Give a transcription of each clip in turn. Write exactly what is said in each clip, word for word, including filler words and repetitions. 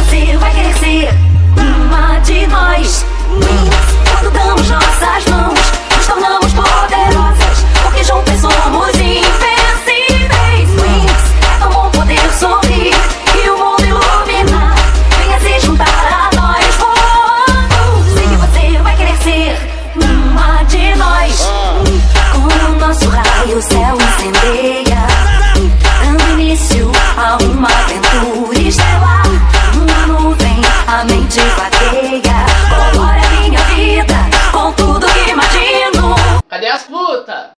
você vai querer ser uma de nós. Quando damos nossas mãos, nos tornamos poderosas, porque juntas somos invencíveis. É tão bom poder sorrir e o mundo iluminar. Venha se juntar a nós. Oh, sei que você vai querer ser uma de nós. Com o nosso raio o céu incendeia, dando início a uma aventura estelar. Uma nuvem, a mente vagueia, colore a minha vida com tudo que imagino. Cadê as putas?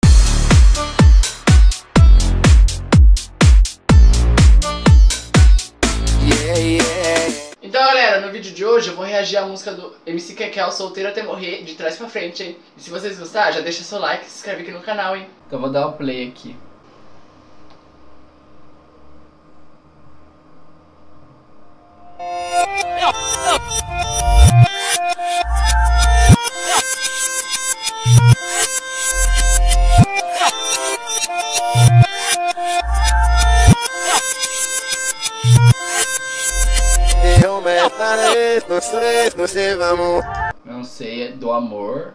Yeah, yeah. Então galera, no vídeo de hoje eu vou reagir à música do M C Kekel, Solteiro Até Morrer, de trás pra frente, hein? E se vocês gostarem, já deixa seu like e se inscreve aqui no canal, hein? Então eu vou dar o play aqui. Eu metarei nos três, nos vamos. Não sei, é do amor.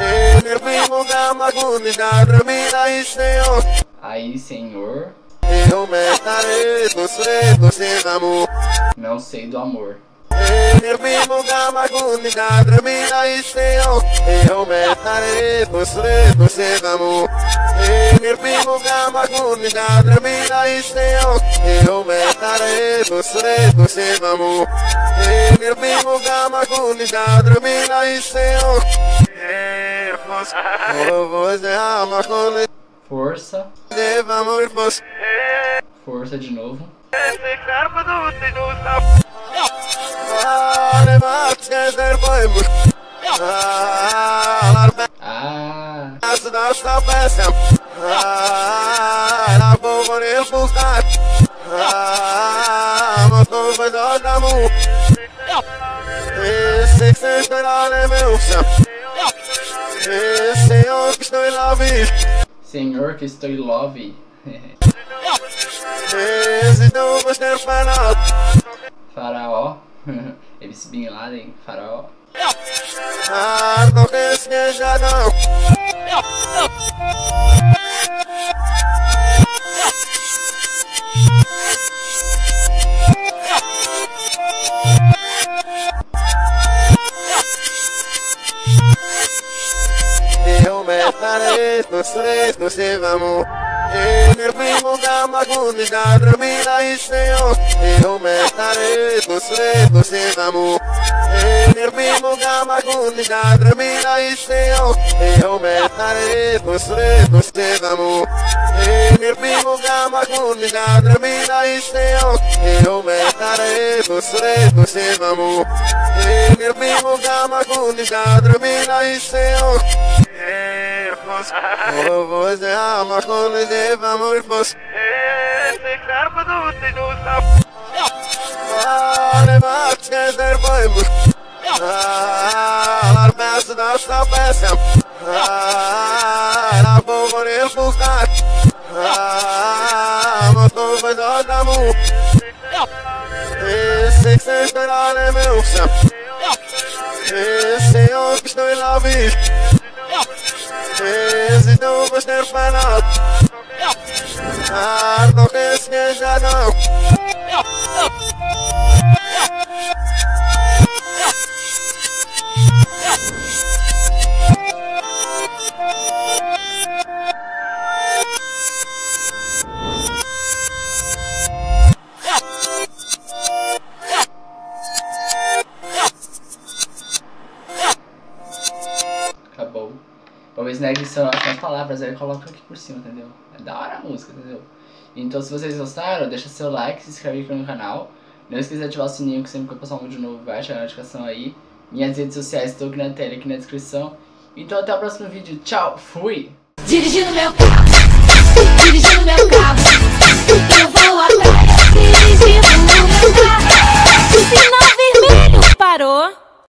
Aí, Senhor. Eu metarei nos três, nos vamos. Não sei, do amor. Eu metarei nos três, nos vamos. Eu metarei nos três, nos vamos. Força. Força de novo. Ah. Senhor que estou em love. Faraó. M C Bin Laden, Faraó. Eu metarei nos três, nos vamos. Eu primo da magunidade, dormida e senhor. Eu metarei nos três, nos vamos. Eu primo da magunidade, dormida e senhor. Eu metarei nos três, nos vamos. Eu primo da magunidade, dormida e senhor. Eu metarei nos três, nos vamos. Eu primo da magunidade, dormida e senhor. Oh, você ama quando devamos você. Esse corpo do teu sapo. Vale mais que ser poemos. Ah, a peça da sua peça. Ah, a boca de buscar. Ah, mas tu vai dar da mão. Esse que se espera é meu sapo. Esse é o que estou em la vida. Esse não vai ser penal. Ah, não quer se já não. Acabou. Talvez na edição eu acho as palavras aí coloca aqui por cima, entendeu? É da hora a música, entendeu? Então se vocês gostaram, deixa seu like, se inscreve aqui no canal. Não esqueça de ativar o sininho que sempre que eu postar um vídeo novo vai chegar a notificação aí. Minhas redes sociais estão aqui na tela, aqui na descrição. Então até o próximo vídeo. Tchau, fui! Dirigindo meu carro, dirigindo meu carro, eu vou atrás, dirigindo meu carro. O sinal vermelho parou.